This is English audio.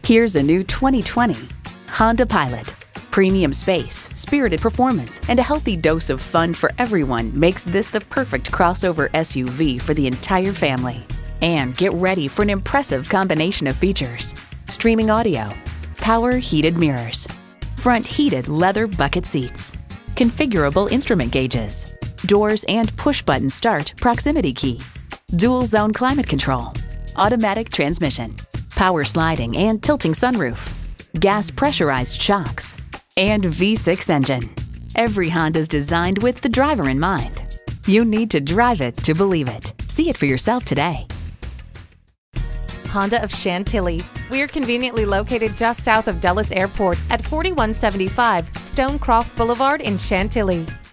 Here's a new 2020 Honda Pilot. Premium space, spirited performance, and a healthy dose of fun for everyone makes this the perfect crossover SUV for the entire family. And get ready for an impressive combination of features: streaming audio, power heated mirrors, front heated leather bucket seats, configurable instrument gauges, doors and push-button start proximity key, dual zone climate control, automatic transmission, power sliding and tilting sunroof, gas pressurized shocks, and V6 engine. Every Honda is designed with the driver in mind. You need to drive it to believe it. See it for yourself today. Honda of Chantilly. We're conveniently located just south of Dulles Airport at 4175 Stonecroft Boulevard in Chantilly.